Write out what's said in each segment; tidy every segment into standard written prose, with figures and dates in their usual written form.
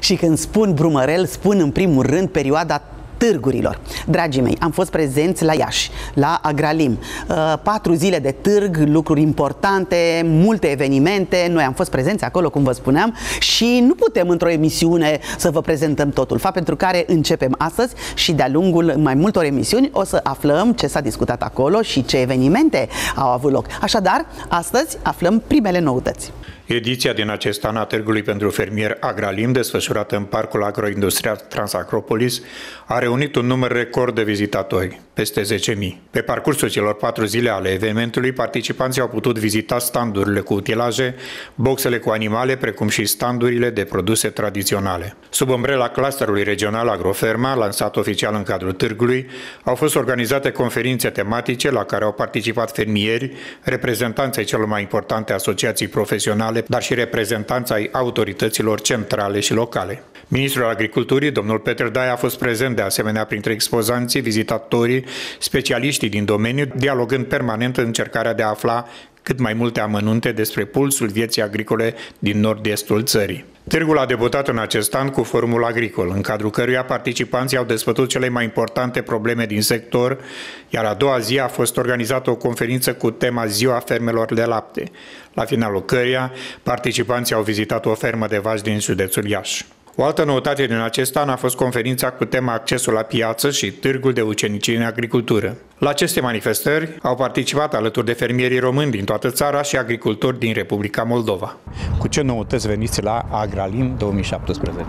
Și când spun Brumărel, spun în primul rând perioada târgurilor. Dragii mei, am fost prezenți la Iași, la Agralim. 4 zile de târg, lucruri importante, multe evenimente. Noi am fost prezenți acolo, cum vă spuneam, și nu putem într-o emisiune să vă prezentăm totul. Fapt pentru care începem astăzi și de-a lungul mai multor emisiuni o să aflăm ce s-a discutat acolo și ce evenimente au avut loc. Așadar, astăzi aflăm primele noutăți. Ediția din acest an a Târgului pentru Fermieri Agralim, desfășurată în Parcul Agroindustrial Transacropolis, a reunit un număr record de vizitatori, peste 10.000. Pe parcursul celor 4 zile ale evenimentului, participanții au putut vizita standurile cu utilaje, boxele cu animale, precum și standurile de produse tradiționale. Sub umbrela clusterului regional Agroferma, lansat oficial în cadrul târgului, au fost organizate conferințe tematice la care au participat fermieri, reprezentanții celor mai importante asociații profesionale, dar și reprezentanța ai autorităților centrale și locale. Ministrul Agriculturii, domnul Petre Daia, a fost prezent de asemenea printre expozanții, vizitatorii, specialiștii din domeniu, dialogând permanent în încercarea de a afla cât mai multe amănunte despre pulsul vieții agricole din nord-estul țării. Târgul a debutat în acest an cu forumul agricol, în cadrul căruia participanții au dezbătut cele mai importante probleme din sector, iar a doua zi a fost organizată o conferință cu tema Ziua Fermelor de Lapte, la finalul căreia participanții au vizitat o fermă de vaci din județul Iași. O altă noutate din acest an a fost conferința cu tema Accesul la piață și Târgul de ucenicie în agricultură. La aceste manifestări au participat alături de fermierii români din toată țara și agricultori din Republica Moldova. Cu ce noutăți veniți la Agralim 2017?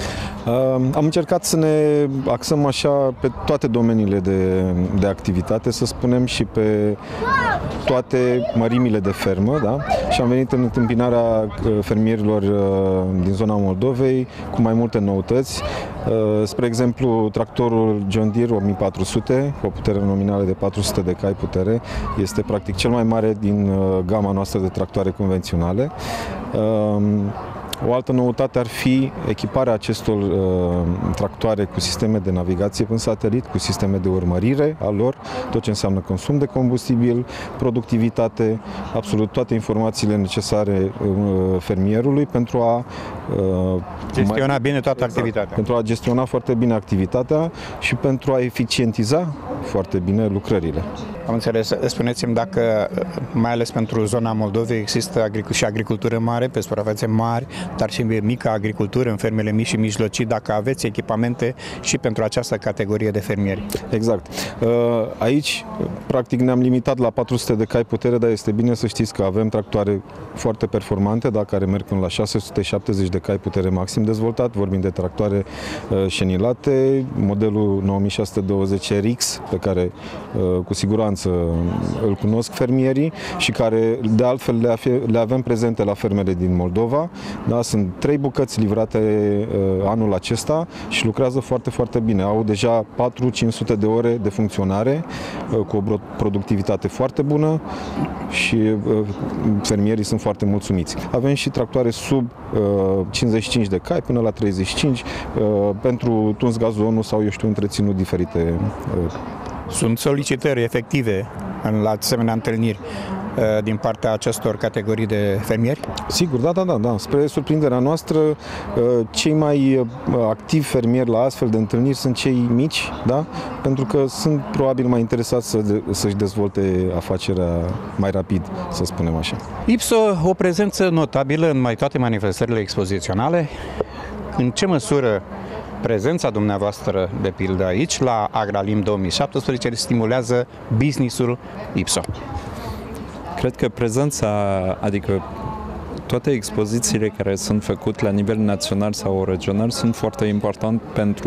Am încercat să ne axăm așa pe toate domeniile de activitate, să spunem, și pe toate mărimile de fermă, da? Și am venit în întâmpinarea fermierilor din zona Moldovei cu mai multe noutăți. Spre exemplu, tractorul John Deere 1400, cu o putere nominală de 400 de cai putere, este practic cel mai mare din gama noastră de tractoare convenționale. O altă noutate ar fi echiparea acestor tractoare cu sisteme de navigație prin satelit, cu sisteme de urmărire a lor, tot ce înseamnă consum de combustibil, productivitate, absolut toate informațiile necesare fermierului pentru a gestiona bine toată activitatea. Pentru a gestiona foarte bine activitatea și pentru a eficientiza foarte bine lucrările. Am înțeles. Spuneți-mi dacă, mai ales pentru zona Moldovei, există și agricultură mare, pe suprafețe mari, dar și mică agricultură în fermele mici și mijlocii, dacă aveți echipamente și pentru această categorie de fermieri. Exact. Aici, practic, ne-am limitat la 400 de cai putere, dar este bine să știți că avem tractoare foarte performante, da, care merg până la 670 de cai putere maxim dezvoltat. Vorbim de tractoare șenilate, modelul 9620 RX, pe care cu siguranță îl cunosc fermierii și care de altfel le avem prezente la fermele din Moldova. Da, sunt 3 bucăți livrate anul acesta și lucrează foarte, foarte bine. Au deja 400-500 de ore de funcționare cu o productivitate foarte bună și fermierii sunt foarte mulțumiți. Avem și tractoare sub 55 de cai până la 35 pentru tuns gazonul sau, eu știu, întreținut diferite. Sunt solicitări efective la asemenea întâlniri din partea acestor categorii de fermieri? Sigur, da. Spre surprinderea noastră, cei mai activi fermieri la astfel de întâlniri sunt cei mici, da? Pentru că sunt probabil mai interesați să-și dezvolte afacerea mai rapid, să spunem așa. IPSO, o prezență notabilă în mai toate manifestările expoziționale. În ce măsură prezența dumneavoastră, de pildă aici, la Agralim 2017, stimulează business-ul IPSO? Cred că prezența, adică toate expozițiile care sunt făcute la nivel național sau regional sunt foarte importante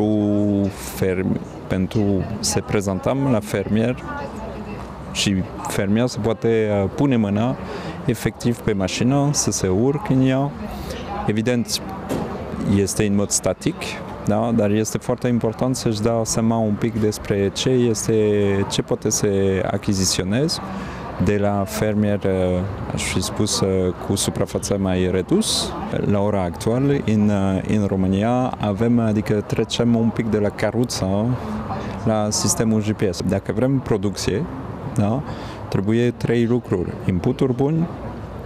pentru să prezentăm la fermier și fermier să poate pune mâna efectiv pe mașină, să se urcă în ea. Evident, este în mod static, da? Dar este foarte important să-și dea seama un pic despre ce poate să achiziționeze de la fermier, aș fi spus, cu suprafață mai redus. La ora actuală, în România, adică trecem un pic de la caruță la sistemul GPS. Dacă vrem producție, da, trebuie 3 lucruri. Inputuri buni,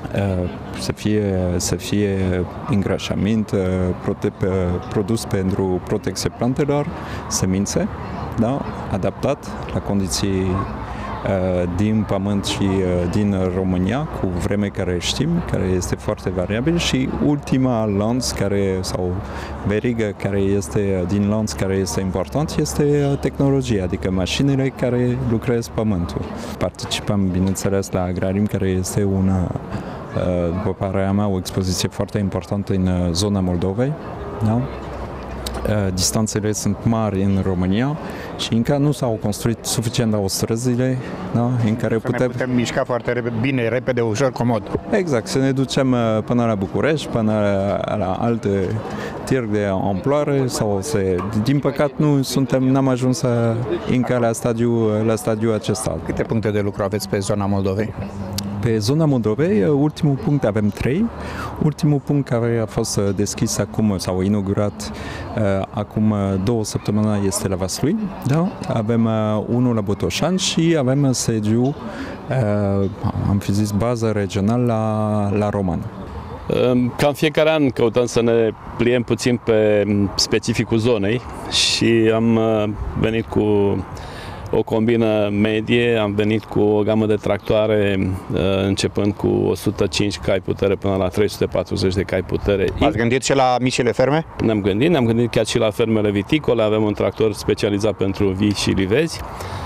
să fie îngrășământ, produs pentru protecție plantelor, semințe, da? Adaptat la condiții din pământ și din România, cu vreme care știm, care este foarte variabil, și ultima lanț sau verigă care este din lanț care este important este tehnologia, adică mașinile care lucrează pământul. Participăm, bineînțeles, la Agralim, care este după părerea mea, o expoziție foarte importantă în zona Moldovei. Da? Distanțele sunt mari în România și încă nu s-au construit suficient de străzile, da, în care putem mișca foarte bine, repede, ușor, comod. Exact, să ne ducem până la București, până la alte tir de amploare din păcat n-am ajuns încă la stadiul acesta. Câte puncte de lucru aveți pe zona Moldovei? Pe zona Moldovei, ultimul punct avem 3. Ultimul punct care a fost deschis acum sau inaugurat acum 2 săptămâni este la Vaslui. Da? Avem unul la Botoșani și avem sediu, am fi zis, bază regională la Roman. Cam fiecare an căutăm să ne pliem puțin pe specificul zonei și am venit cu o combină medie, am venit cu o gamă de tractoare începând cu 105 cai putere până la 340 de cai putere. Ați gândit și la micile ferme? Ne-am gândit chiar și la fermele viticole, avem un tractor specializat pentru vii și livezi.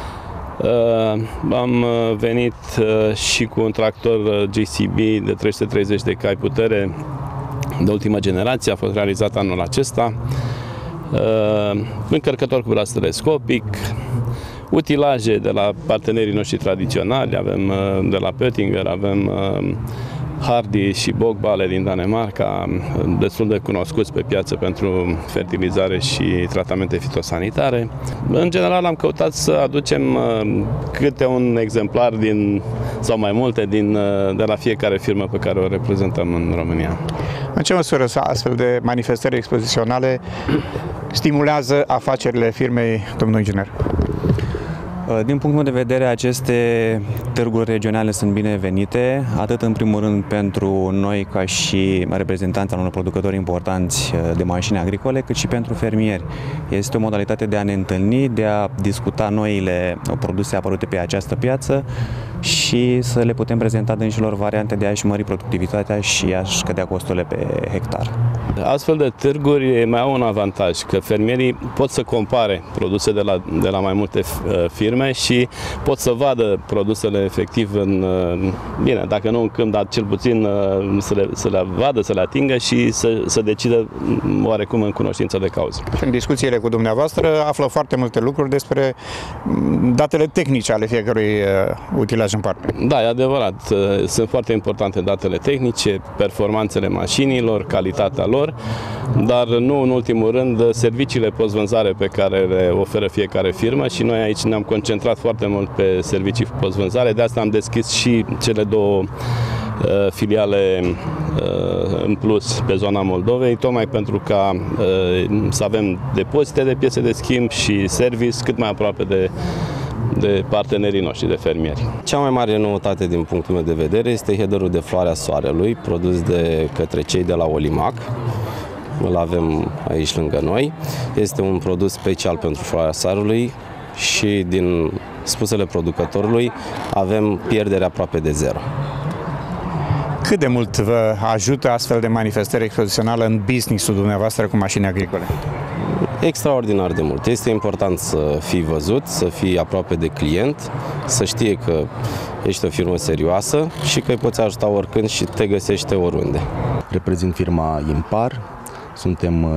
Am venit și cu un tractor GCB de 330 de cai putere de ultima generație, a fost realizat anul acesta. Încărcător cu braț telescopic, utilaje de la partenerii noștri tradiționali, avem de la Pöttinger, avem Hardy și Bogbale din Danemarca, destul de cunoscuți pe piață pentru fertilizare și tratamente fitosanitare. În general am căutat să aducem câte un exemplar sau mai multe de la fiecare firmă pe care o reprezentăm în România. În ce măsură astfel de manifestări expoziționale stimulează afacerile firmei, domnul inginer? Din punctul meu de vedere, aceste târguri regionale sunt binevenite, atât în primul rând pentru noi ca și reprezentanți al unor producători importanți de mașini agricole, cât și pentru fermieri. Este o modalitate de a ne întâlni, de a discuta noile produse apărute pe această piață și să le putem prezenta dânșilor variante de a-și mări productivitatea și a-și scădea costurile pe hectar. Astfel de târguri mai au un avantaj, că fermierii pot să compare produse de la mai multe firme și pot să vadă produsele efectiv bine, dacă nu în câmp, dar cel puțin să le vadă, să le atingă și să decidă oarecum în cunoștință de cauză. În discuțiile cu dumneavoastră află foarte multe lucruri despre datele tehnice ale fiecărui utilaj în parte. Da, e adevărat. Sunt foarte importante datele tehnice, performanțele mașinilor, calitatea lor, dar nu în ultimul rând serviciile post-vânzare pe care le oferă fiecare firmă și noi aici ne-am concentrat foarte mult pe servicii post-vânzare, de asta am deschis și cele 2 filiale în plus pe zona Moldovei, tocmai pentru ca să avem depozite de piese de schimb și service cât mai aproape de partenerii noștri, de fermieri. Cea mai mare noutate din punctul meu de vedere este headerul de floarea soarelui, produs de către cei de la Olimac. Îl avem aici lângă noi. Este un produs special pentru floarea soarelui și din spusele producătorului avem pierdere aproape de 0. Cât de mult vă ajută astfel de manifestări expoziționale în business-ul dumneavoastră cu mașini agricole? Extraordinar de mult. Este important să fii văzut, să fii aproape de client, să știe că ești o firmă serioasă și că îi poți ajuta oricând și te găsește oriunde. Reprezint firma Impar. Suntem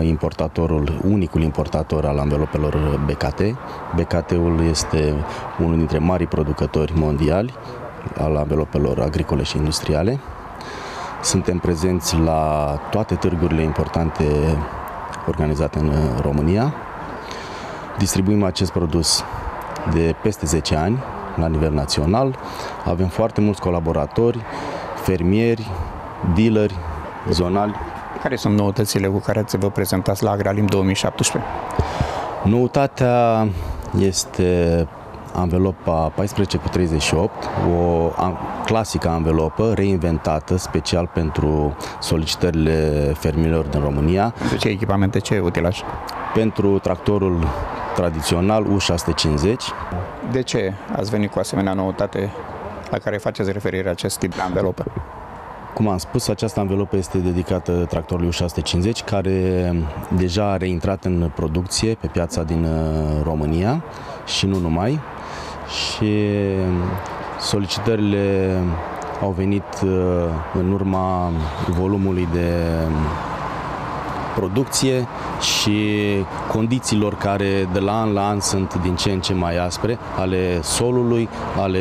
unicul importator al anvelopelor BKT. BKT-ul este unul dintre marii producători mondiali al anvelopelor agricole și industriale. Suntem prezenți la toate târgurile importante organizate în România. Distribuim acest produs de peste 10 ani la nivel național. Avem foarte mulți colaboratori, fermieri, dealeri, zonali. Care sunt noutățile cu care vă prezentați la Agralim 2017? Noutatea este anvelopa 14x38, o clasică anvelopă reinventată special pentru solicitările fermierilor din România. Pentru ce echipamente, ce utilaj? Pentru tractorul tradițional U650. De ce ați venit cu asemenea noutate la care faceți referire acest tip de anvelopă? Cum am spus, această anvelopă este dedicată tractorului U650, care deja a reintrat în producție pe piața din România și nu numai. Și solicitările au venit în urma volumului de producție și condițiilor care de la an la an sunt din ce în ce mai aspre, ale solului, ale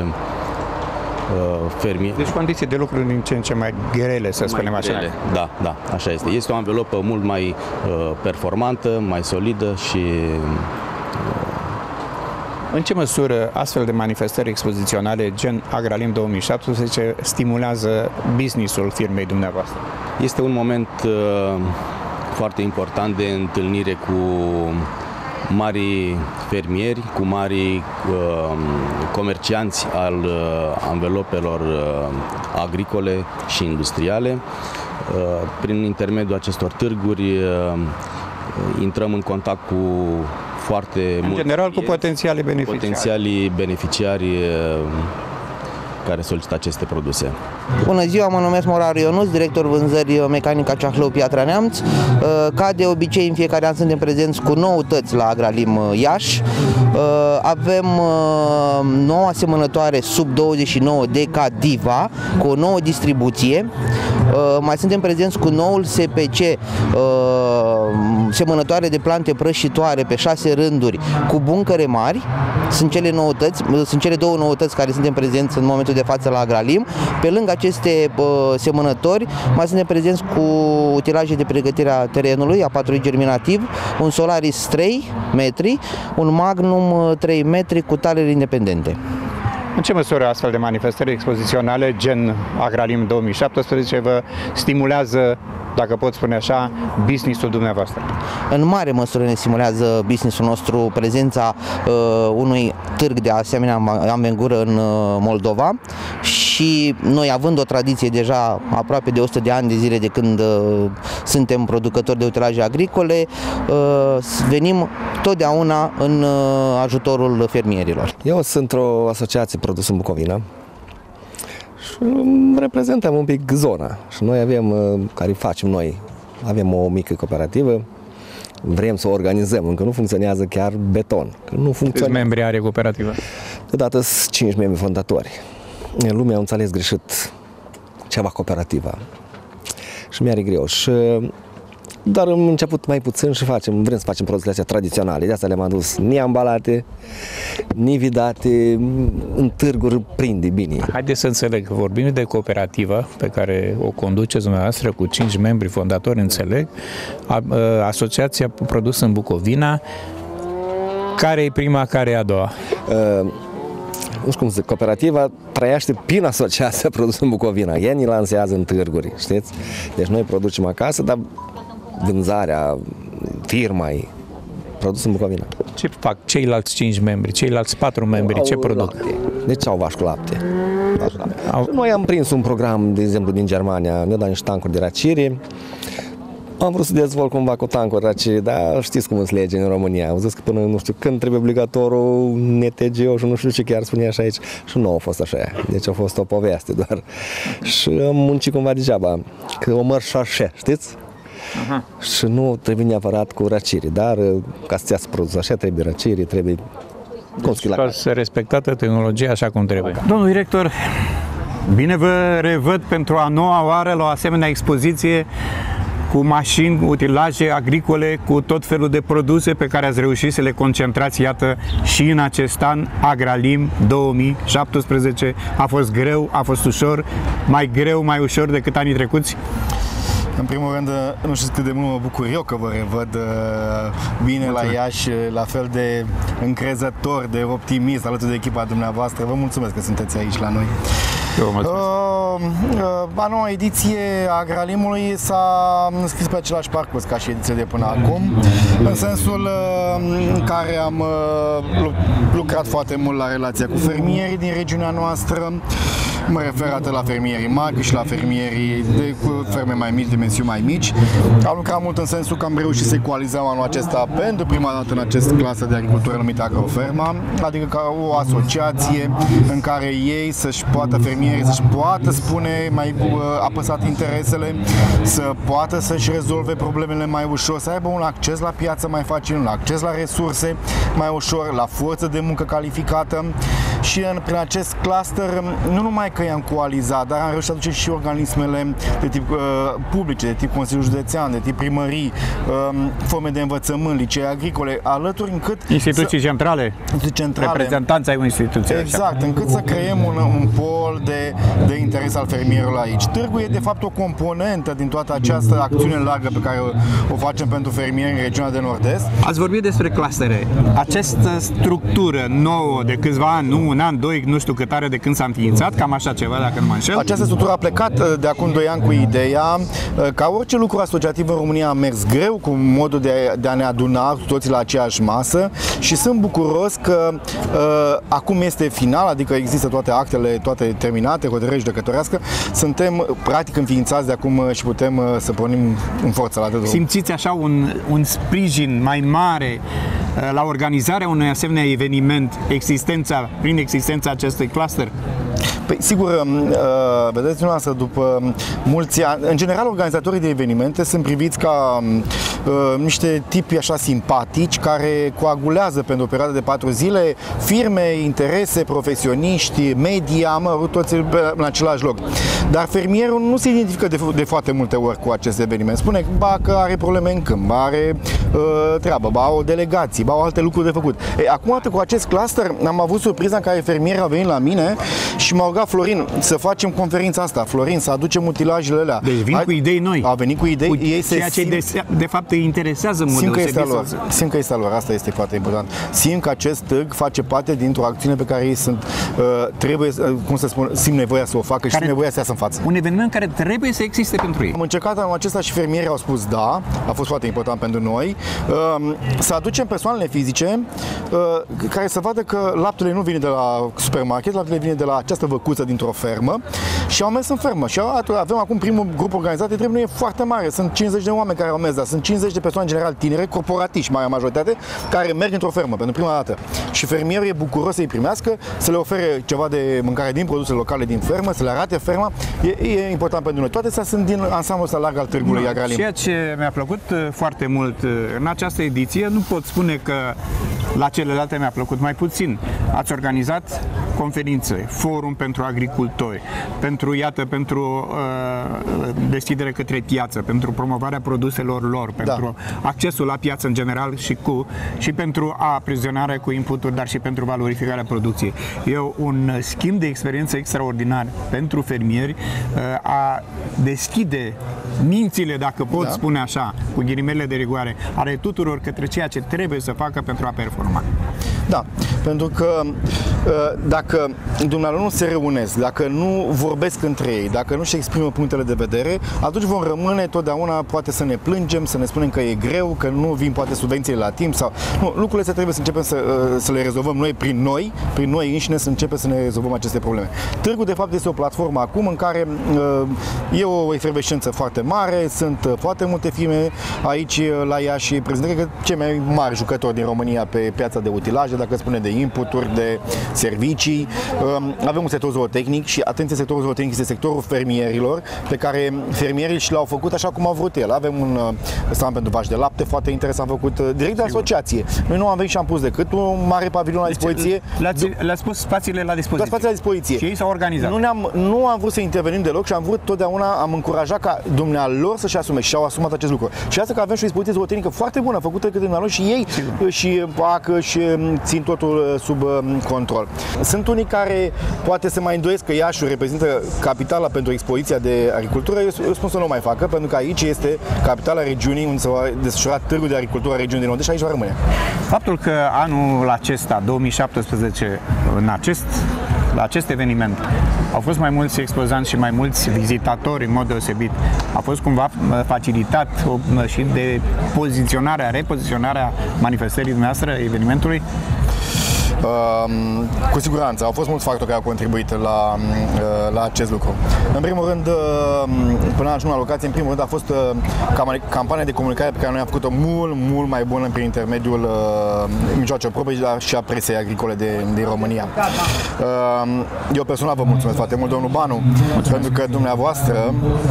fermii. Deci condiții de lucru din ce în ce mai grele, să spunem așa. Da, da, așa este. Este o anvelopă mult mai performantă, mai solidă și... În ce măsură astfel de manifestări expoziționale gen Agralim 2017 stimulează business-ul firmei dumneavoastră? Este un moment foarte important de întâlnire cu mari fermieri, cu mari comercianți al anvelopelor agricole și industriale. Prin intermediul acestor târguri intrăm în contact cu foarte mulți, în general cu potențialii beneficiari care solicită aceste produse. Bună ziua, mă numesc Moraru Ionuț, director vânzări Mecanica Ceahlău Piatra Neamț. Ca de obicei, în fiecare an suntem prezenți cu noutăți la Agralim Iași. Avem noua asemănătoare sub 29 DK Diva cu o nouă distribuție. Mai suntem prezenți cu noul SPC, semănătoare de plante prășitoare pe 6 rânduri cu buncăre mari. Sunt cele două noutăți care suntem prezenți în momentul de față la Agralim. Pe lângă aceste semănători, mai suntem prezenți cu utilaje de pregătire a terenului, a 4 germinativ, un Solaris 3 metri, un Magnum 3 metri cu taleri independente. În ce măsură astfel de manifestări expoziționale gen Agralim 2017 vă stimulează, dacă pot spune așa, business-ul dumneavoastră? În mare măsură ne stimulează business-ul nostru prezența unui târg de asemenea anvergură în Moldova și noi, având o tradiție deja aproape de 100 de ani de zile de când suntem producători de utilaje agricole, venim totdeauna în ajutorul fermierilor. Eu sunt o asociație Produs în Bucovina și reprezentăm un pic zona și noi avem, care facem noi, avem o mică cooperativă, vrem să o organizăm, încă nu funcționează chiar beton. Nu Câți membri are cooperativa? Deodată sunt 5 membri fondatori. Lumea a înțeles greșit ceva cooperativa și mi-are greu. Dar am început mai puțin și vrem să facem produsele astea tradiționale. De asta le-am adus neambalate, nevidate, în târguri prinde bine. Haideți să înțeleg, vorbim de cooperativă pe care o conduceți dumneavoastră cu 5 membri fondatori, înțeleg, Asociația Produs în Bucovina. Care e prima, care e a doua? Nu știu cum zic, cooperativa trăiește prin Asociația Produs în Bucovina. Ea ne lansează în târguri, știți? Deci noi producem acasă, dar vânzarea, firma e Produs în Bucovina. Ce fac ceilalți 5 membri, ceilalți 4 membri, ce produc? Lapte. Deci au vaci cu lapte. Noi am prins un program, de exemplu, din Germania, ne-au dat niște tancuri de raciri. Am vrut să dezvolt cumva cu tancuri raciri, dar știți cum îți lege în România. Au zis că până nu știu când trebuie obligatoriu NTG-ul și nu știu ce chiar spunea așa aici. Și nu a fost așa. Deci a fost o poveste doar. Și am muncit cumva degeaba. Că o mărșașe, știți? Și nu trebuie neapărat cu raciri, dar ca să ți produs așa, trebuie raciri, trebuie... Deci, să respectată tehnologia așa cum trebuie. Domnul director, bine vă revăd pentru a noua oară la o asemenea expoziție cu mașini, utilaje agricole, cu tot felul de produse pe care ați reușit să le concentrați, iată, și în acest an, Agralim 2017. A fost greu, a fost ușor, mai greu, mai ușor decât anii trecuți? În primul rând, nu știu cât de mult mă bucur eu că vă revăd bine la Iași, la fel de încrezător, de optimist alături de echipa dumneavoastră. Vă mulțumesc că sunteți aici la noi. A noua ediție a Agralimului s-a înscris pe același parcurs ca și ediția de până acum, în sensul în care am lucrat foarte mult la relația cu fermierii din regiunea noastră. Mă refer atât la fermierii mari cât și la fermierii cu ferme mai mici, dimensiuni mai mici. Am lucrat mult în sensul că am reușit să ecualizăm anul acesta pentru prima dată în acest clasă de agricultură numită Agroferma, adică ca o asociație în care ei fermierii să-și poată spune mai apăsat interesele, să poată să-și rezolve problemele mai ușor, să aibă un acces la piață mai facil, un acces la resurse mai ușor, la forță de muncă calificată și prin acest cluster nu numai că i-am coalizat, dar am reușit să aducem și organismele de tip publice, de tip Consiliul Județean, de tip primării, forme de învățământ, licee agricole, alături încât instituții centrale, reprezentanți ai unei instituții. Exact, încât să creăm un pol de interes al fermierului aici. Târgul e de fapt o componentă din toată această acțiune largă pe care o facem pentru fermieri în regiunea de Nord-Est. Ați vorbit despre clustere. Această structură nouă de câțiva ani, un an, doi, nu știu cât are de când s-a înființat, cam așa ceva, dacă nu mă înșel. Această structură a plecat de acum 2 ani cu ideea, ca orice lucru asociativ în România a mers greu cu modul de a ne aduna toți la aceeași masă și sunt bucuros că acum este final, adică există toate actele, toate terminate, hotărâri judecătorească, suntem practic înființați de acum și putem să pornim în forță la drum. Simțiți așa un sprijin mai mare la organizarea unui asemenea eveniment, prin existența acestui cluster? Păi, sigur, vedeți dumneavoastră, după mulți ani, în general, organizatorii de evenimente sunt priviți ca niște tipi așa simpatici care coagulează pentru o perioadă de 4 zile firme, interese, profesioniști, media, toți în același loc. Dar fermierul nu se identifică de foarte multe ori cu acest eveniment. Spune că are probleme în câmp, are treabă, au delegații, au alte lucruri de făcut. Acum, cu acest cluster, am avut surpriza în care fermierii au venit la mine și m-au rugat: Florin, să facem conferința asta, Florin, să aducem utilajele alea. Deci vin cu idei noi. Au venit cu idei, ei ceea ce de fapt îi interesează în mod deosebit. Simt că este a lor, asta este foarte important. Simt că acest târg face parte dintr-o acțiune pe care ei trebuie, cum să spun, simt nevoia să o facă și simt nevoia să iasă în față. Un eveniment care trebuie să existe pentru ei. Am încercat anul acesta și fermierii au spus da, a fost foarte important pentru noi, să aducem persoanele fizice care să vadă că laptele nu vine de la supermarket, laptele vine de la această văcuță dintr-o fermă și au mers în fermă. Și avem acum primul grup organizat, trebuie nu e foarte mare, sunt 50 de oameni care au mers, dar sunt 50 de persoane, în general tinere, corporatiști, marea majoritate, care merg într-o fermă pentru prima dată. Și fermierul e bucuros să-i primească, să le ofere ceva de mâncare din produse locale din fermă, să le arate ferma. E important pentru noi. Toate astea sunt din ansamblul ăsta larg al târgului Agralim. Ceea ce mi-a plăcut foarte mult în această ediție, nu pot spune că la celelalte mi-a plăcut mai puțin. Ați organizat conferințe, forum pentru agricultori, pentru deschidere către piață, pentru promovarea produselor lor, pentru accesul la piață în general și pentru aprizionarea cu inputuri, dar și pentru valorificarea producției. E un schimb de experiență extraordinar pentru fermieri, a deschide mințile, dacă pot spune așa, cu ghilimele de rigoare, ale tuturor către ceea ce trebuie să facă pentru a performa. Da, pentru că dacă dumnealor nu se reunesc, dacă nu vorbesc între ei, dacă nu-și exprimă punctele de vedere, atunci vom rămâne totdeauna, poate să ne plângem, să ne spunem că e greu, că nu vin poate subvențiile la timp sau... Nu, lucrurile astea trebuie să începem să le rezolvăm prin noi înșine, să începem să ne rezolvăm aceste probleme. Târgul, de fapt, este o platformă acum în care e o efervescență foarte mare, sunt foarte multe firme aici la Iași, prezintă că cei mai mari jucători din România pe piața de utilaje, dacă spune de inputuri, de servicii. Avem un sector zootehnic și, atenție, sectorul zootehnic este sectorul fermierilor, pe care fermierii și l-au făcut așa cum au vrut el. Avem un stand pentru vaci de lapte foarte interesant făcut direct de asociație. Noi nu am venit și am pus decât un mare pavilion la dispoziție. Le-ați pus spațiile la dispoziție. Spațiile la dispoziție. Și ei s-au organizat. Nu am vrut să intervenim deloc și am vrut totdeauna, am încurajat ca dumnealor să-și asume și și-au asumat acest lucru. Și asta că avem și o dispoziție zootehnică foarte bună, făcută către dumnealor și ei și fac și țin totul sub control. Sunt unii care poate se mai îndoiesc că Iașiul reprezintă capitala pentru expoziția de agricultură. Eu spun să nu o mai facă, pentru că aici este capitala regiunii unde se va desfășura târgul de agricultură a regiunii de Nord-Est și aici va rămâne. Faptul că anul acesta, 2017, în acest la acest eveniment au fost mai mulți expozanți și mai mulți vizitatori în mod deosebit, a fost cumva facilitat și de repoziționarea manifestării dumneavoastră, evenimentului? Cu siguranță, au fost mulți factori care au contribuit la acest lucru. În primul rând, până la ajungem la locație, în primul rând a fost campania de comunicare pe care noi am făcut-o mult mai bună prin intermediul mijloacelor proprii și a presei agricole din România. Eu personal vă mulțumesc foarte mult, domnul Banu, pentru că dumneavoastră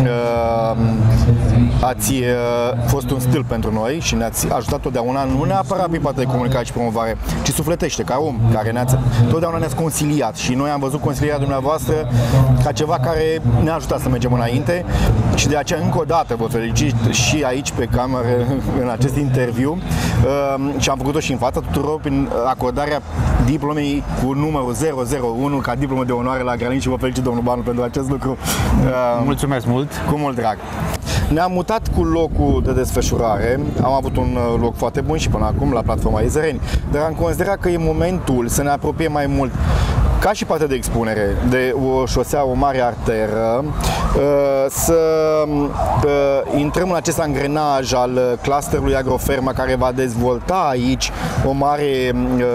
ați fost un stâlp pentru noi și ne-ați ajutat totdeauna, nu neapărat prin partea de comunicare și promovare, ci sufletește, ca om, care totdeauna ne-ați consiliat și noi am văzut consilierea dumneavoastră ca ceva care ne-a ajutat să mergem înainte și de aceea încă o dată vă felicit și aici pe cameră în acest interviu și am făcut-o și în fața tuturor prin acordarea diplomei cu numărul 001 ca diplomă de onoare la Agralim și vă felicit, domnul Banu, pentru acest lucru. Mulțumesc mult! Cu mult drag! Ne-am mutat cu locul de desfășurare, am avut un loc foarte bun și până acum la platforma Izăreni, dar am considerat că e momentul să ne apropiem mai mult, ca și partea de expunere, de o șosea, o mare arteră, să intrăm în acest angrenaj al clusterului Agroferma, care va dezvolta aici o mare,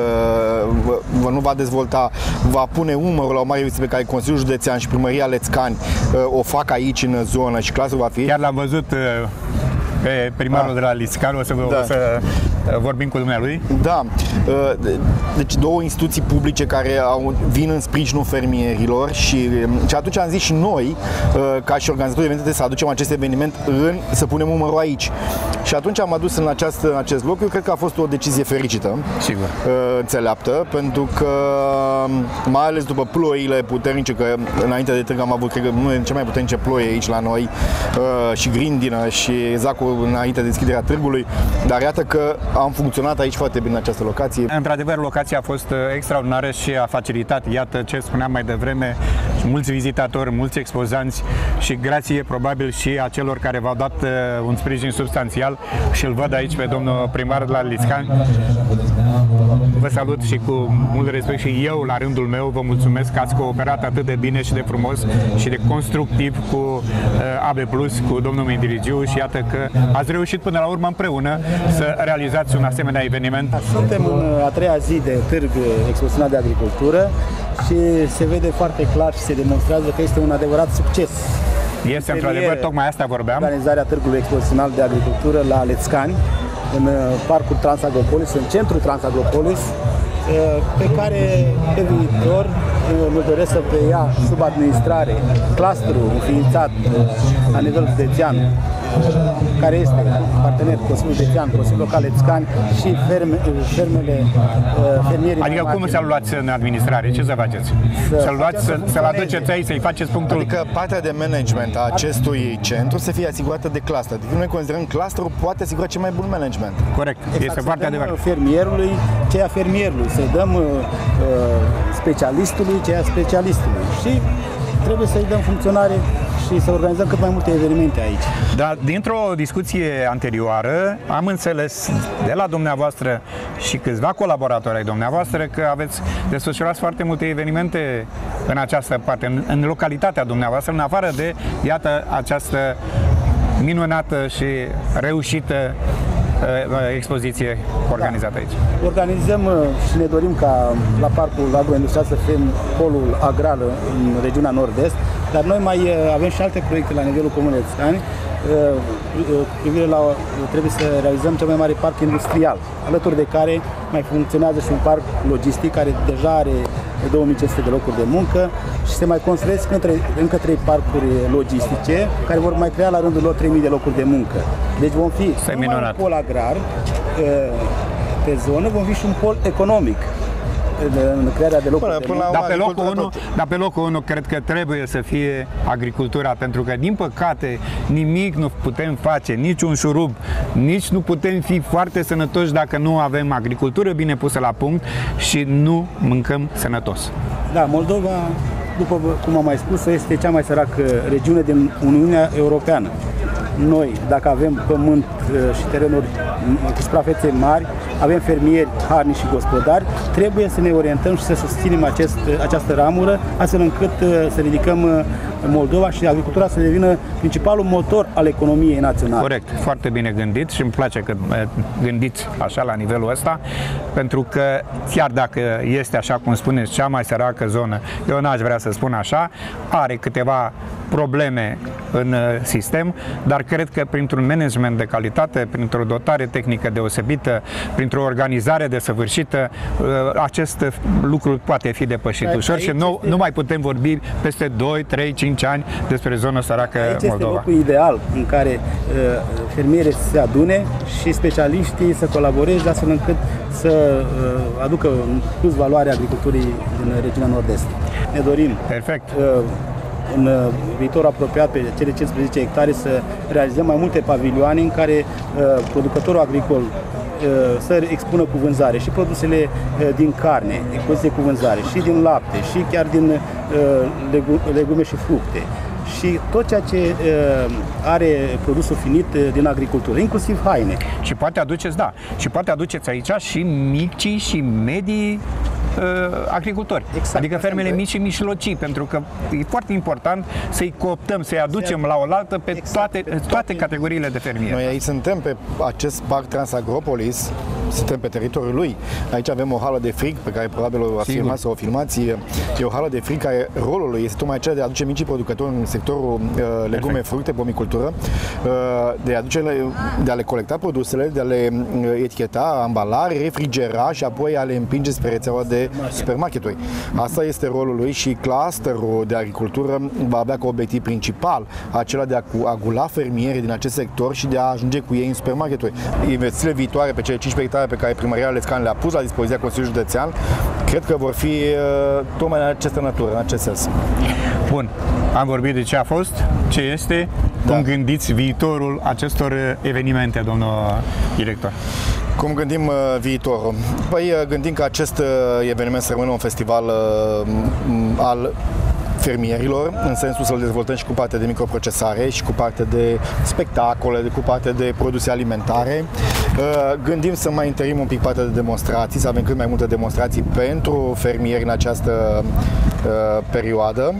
va pune umărul la o mare investiție pe care Consiliul Județean și Primăria Lețcani o fac aici în zonă și clusterul va fi. Chiar l-am văzut pe primarul de la Lețcani, o să vorbim cu dumnealui. Da, deci două instituții publice care vin în sprijinul fermierilor și atunci am zis și noi, ca și organizatori de evenimente, să aducem acest eveniment să punem umărul aici. Și atunci am adus în acest loc. Eu cred că a fost o decizie fericită, sigur, înțeleaptă, pentru că mai ales după ploile puternice, că înainte de târg am avut, cred că, unul dintre cele mai puternice ploi aici la noi, și grindină și exact înainte de deschiderea târgului, dar iată că am funcționat aici foarte bine în această locație. Într-adevăr, locația a fost extraordinară și a facilitat, iată ce spuneam mai devreme, mulți vizitatori, mulți expozanți și grație probabil și a celor care v-au dat un sprijin substanțial și îl văd aici pe domnul primar de la Lețcani. Vă salut și cu mult respect și eu, la rândul meu, vă mulțumesc că ați cooperat atât de bine și de frumos și de constructiv cu AB+, cu domnul Mindirigiu și iată că ați reușit până la urmă împreună să realizați un asemenea eveniment. Suntem în a treia zi de târg expozițional de agricultură și se vede foarte clar și se demonstrează că este un adevărat succes. Este într-adevăr, tocmai asta vorbeam. Organizarea târgului expozițional de agricultură la Lețcani, în parcul Transagropolis, în centrul Transagropolis, pe care pe viitor îmi doresc să preia sub administrare clusterul înființat la nivel județean, care este partener Consiliul Județean, Consiliul Local Lețcani și fermierii. Adică cum să-l luați în administrare? Ce să faceți? Să-l luați, să-l aduceți aici, să-i faceți punctul? Adică partea de management a acestui centru să fie asigurată de cluster. Adică noi considerăm clusterul poate asigura cel mai bun management. Corect, exact, este foarte adevărat. Fermierului, ceea fermierului, să-i dăm specialistului, ceea specialistului și trebuie să-i dăm funcționare și să organizăm cât mai multe evenimente aici. Dar dintr-o discuție anterioară am înțeles de la dumneavoastră și câțiva colaboratori ai dumneavoastră că aveți desfășurat foarte multe evenimente în această parte, în localitatea dumneavoastră, în afară de, iată, această minunată și reușită expoziție organizată aici. Organizăm și ne dorim ca la Parcul Agroindustrial să fim polul agrar în regiunea Nord-Est, dar noi mai avem și alte proiecte la nivelul Comunei Lețcani, privire la trebuie să realizăm cel mai mare parc industrial, alături de care mai funcționează și un parc logistic care deja are 2500 de locuri de muncă și se mai construiesc încă 3 parcuri logistice care vor mai crea la rândul lor 3000 de locuri de muncă. Deci vom fi un pol agrar pe zonă, vom fi și un pol economic în crearea de locuri de muncă. Dar pe locul 1 cred că trebuie să fie agricultura, pentru că din păcate nimic nu putem face, nici un șurub, nici nu putem fi foarte sănătoși dacă nu avem agricultură bine pusă la punct și nu mâncăm sănătos. Da, Moldova, după cum am mai spus, este cea mai săracă regiune din Uniunea Europeană. noi, dacă avem pământ și terenuri cu suprafețe mari, avem fermieri harnici și gospodari, trebuie să ne orientăm și să susținem această ramură, astfel încât să ridicăm Moldova și agricultura să devină principalul motor al economiei naționale. Corect, foarte bine gândit și îmi place că gândiți așa la nivelul ăsta, pentru că chiar dacă este, așa cum spuneți, cea mai săracă zonă, eu n-aș vrea să spun așa, are câteva probleme în sistem, dar cred că printr-un management de calitate, printr-o dotare tehnică deosebită, printr-o organizare desăvârșită, acest lucru poate fi depășit ușor și nu mai putem vorbi peste 2, 3, 5 ani despre zona săracă Moldova. Este locul ideal în care fermierii se adune și specialiștii să colaboreze astfel încât să aducă plus valoare agriculturii din regiunea Nord-Est. Ne dorim în viitor apropiat pe cele 15 hectare să realizăm mai multe pavilioane în care producătorul agricol să expună cu vânzare și produsele din carne, expoziție cu vânzare, și din lapte, și chiar din legume și fructe, și tot ceea ce are produsul finit din agricultură, inclusiv haine. Și poate aduceți, și poate aduceți aici și micii și medii agricultori, adică fermele mici și mijlocii, pentru că e foarte important să-i cooptăm, să-i aducem la oaltă pe toate categoriile de fermieri. Noi aici suntem pe acest parc Transagropolis, suntem pe teritoriul lui. Aici avem o hală de frig pe care probabil o ați filmat sau o filmați. E o hală de frig care rolul lui este tocmai acela de a aduce micii producători în sectorul legume, fructe, pomicultură, de a le colecta produsele, de a le eticheta, ambala, refrigera și apoi a le împinge spre rețeaua de supermarketuri. Asta este rolul lui și clusterul de agricultură va avea ca obiectiv principal acela de a agula fermierii din acest sector și de a ajunge cu ei în supermarketuri. Investițiile viitoare pe cele 15 hectare pe care Primăria Lescan le-a pus la dispoziția Consiliului Județean, cred că vor fi tocmai în această natură, în acest sens. Bun, am vorbit de ce a fost, ce este, cum gândiți viitorul acestor evenimente, domnul director? Cum gândim viitorul? Păi gândim că acest eveniment să rămână un festival al fermierilor, în sensul să-l dezvoltăm și cu partea de microprocesare și cu partea de spectacole, cu partea de produse alimentare. Gândim să mai întărim un pic partea de demonstrații, să avem cât mai multe demonstrații pentru fermieri în această perioadă.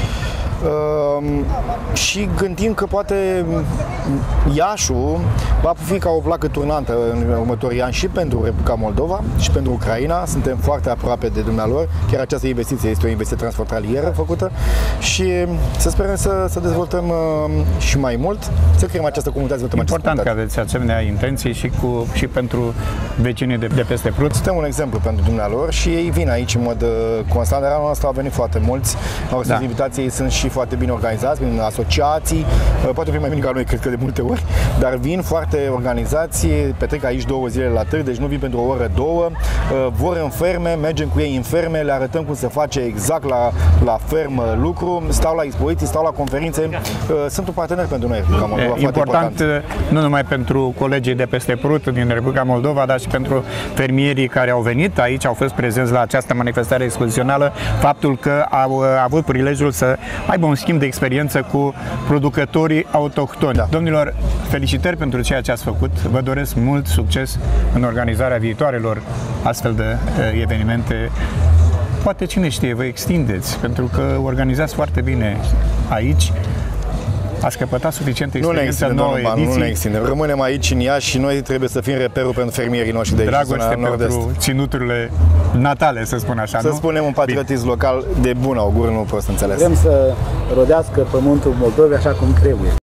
Și gândim că poate Iașul va fi ca o placă turnantă în următorii ani și pentru Republica Moldova și pentru Ucraina. Suntem foarte aproape de dumnealor. Chiar această investiție este o investiție transfrontalieră făcută și să sperăm să dezvoltăm și mai mult, să creăm această comunitate. Important că aveți asemenea intenții și pentru vecinii de peste Prut. Suntem un exemplu pentru dumnealor și ei vin aici în mod constant, dar anul ăsta au venit foarte mulți. Invitații sunt și foarte bine organizați, prin asociații, poate fi mai bine ca noi, cred că de multe ori, dar vin foarte organizați, petrec aici 2 zile la târg, deci nu vin pentru o oră, 2, vor în ferme, mergem cu ei în ferme, le arătăm cum se face exact la fermă lucru, stau la expoziții, stau la conferințe, sunt un partener pentru noi. Important nu numai pentru colegii de peste Prut din Republica Moldova, dar și pentru fermierii care au venit aici, au fost prezenți la această manifestare expozițională, faptul că au avut prilejul să aibă un schimb de experiență cu producătorii autohtoni. Domnilor, felicitări pentru ceea ce ați făcut. Vă doresc mult succes în organizarea viitoarelor astfel de evenimente. Poate, cine știe, vă extindeți, pentru că organizați foarte bine aici. Ați căpătat suficientă experiență în nouă ediții. Nu ne extindem. Rămânem aici în Iași și noi trebuie să fim reperul pentru fermierii noștri de aici. Dragoste pentru ținuturile natale, să spun așa, să spunem un patriotism local de bun augur, nu prost înțeles. Vrem să rodească pământul Moldovei așa cum trebuie.